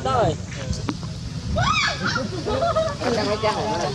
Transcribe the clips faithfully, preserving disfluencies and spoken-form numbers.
rồi. Chẳng hay chắc hả?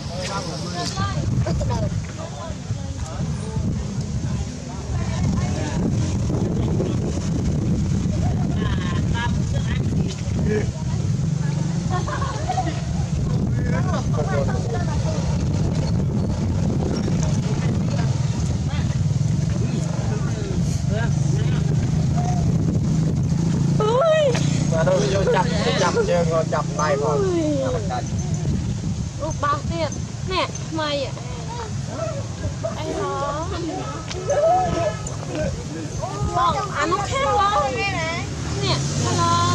Mà đâu vô chập chập chưa ngồi chập tay còn úp bao tiền nè mày ạ anh nó bông ăn nó khét luôn nè nó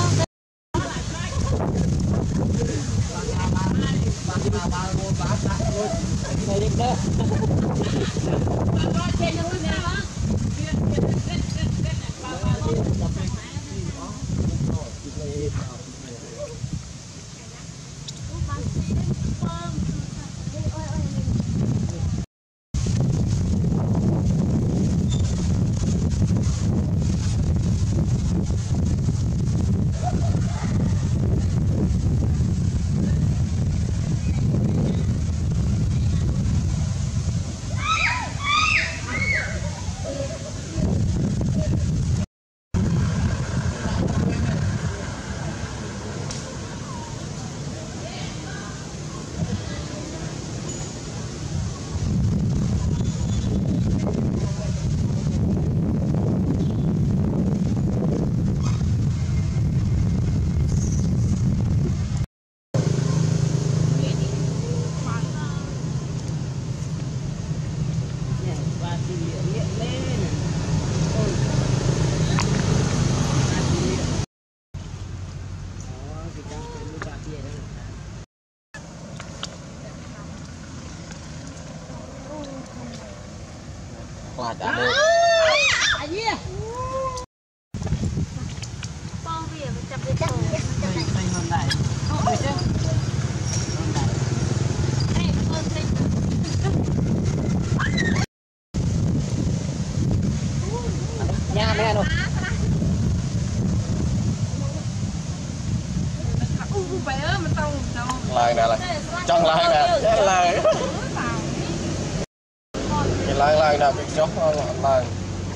quạt đã được. bông về mà chập cái tổ Đây đây hôm nay. Được chứ? Hôm nay. đây ơn đây Nha mẹ luôn. Lời nè là chân lời nè chết lời cái lời lời nè bị chó lời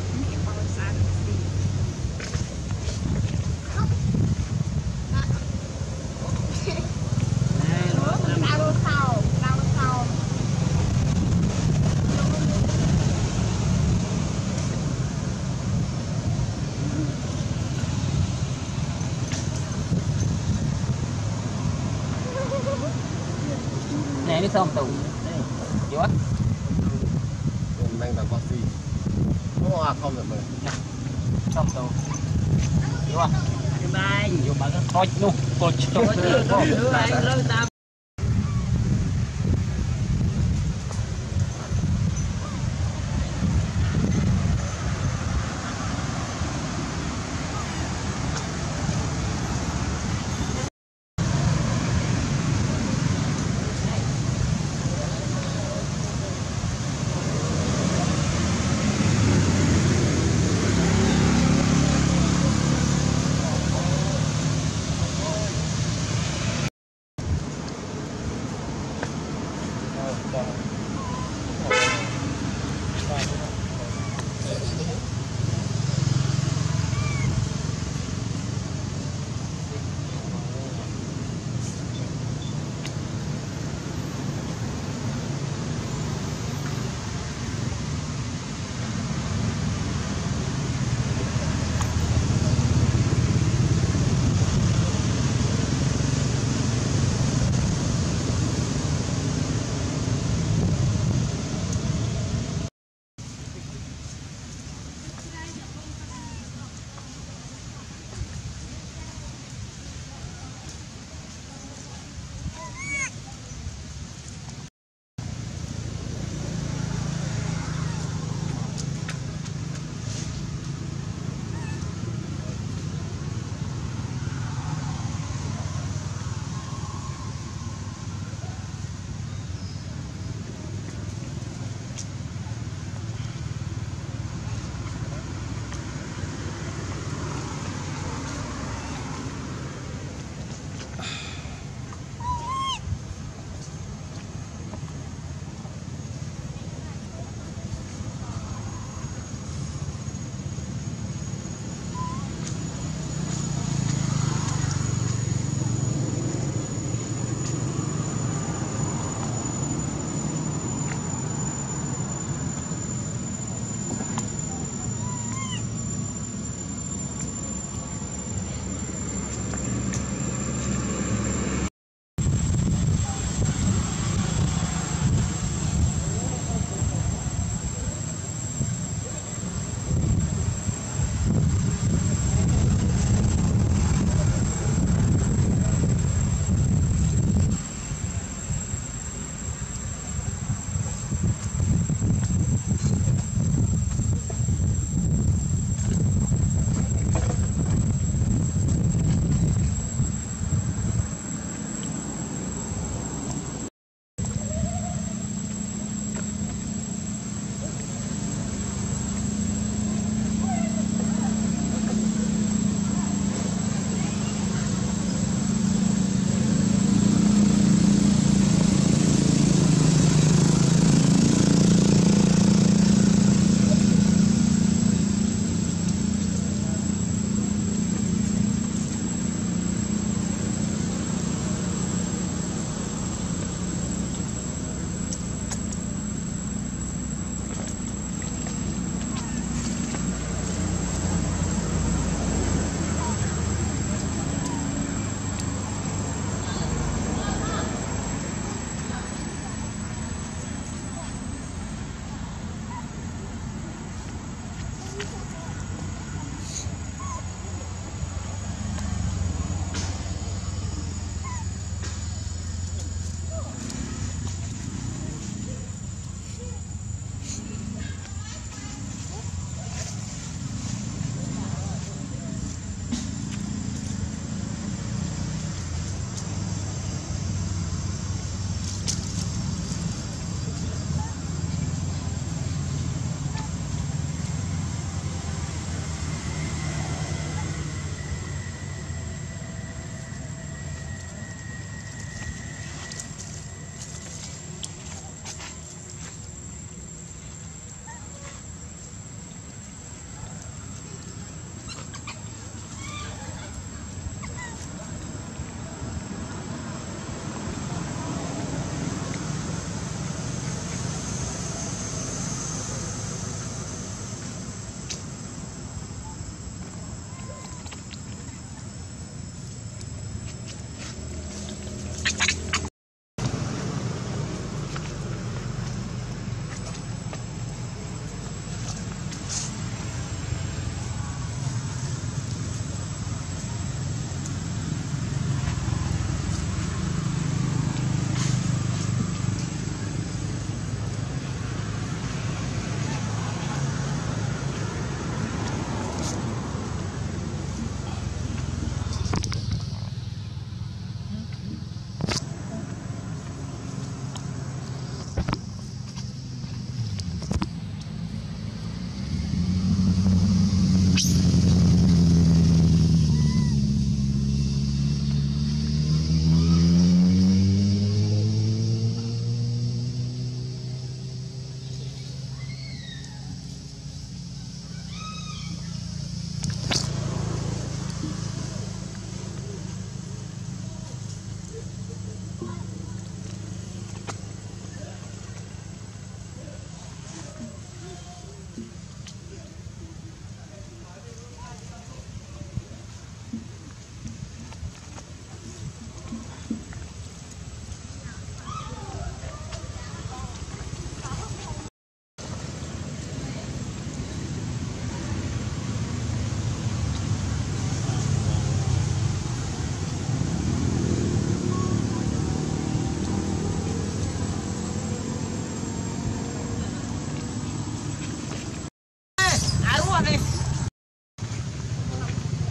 Này nó xong tủ. Đây. Vô á. đang là coffee nó à không được mình Xong tủ. Vô á. Bye. Vô mà nó thôi luôn. Cô cho nó.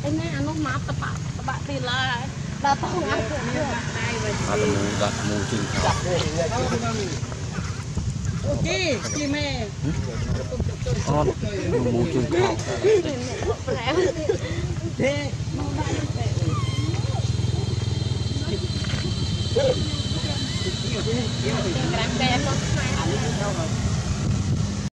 anh nè nó má tập bạ tập bạ tiền là là tao không ăn được nữa à tụi mình đặt mù chừng khảo ok chị mẹ con mù chừng khảo thế nó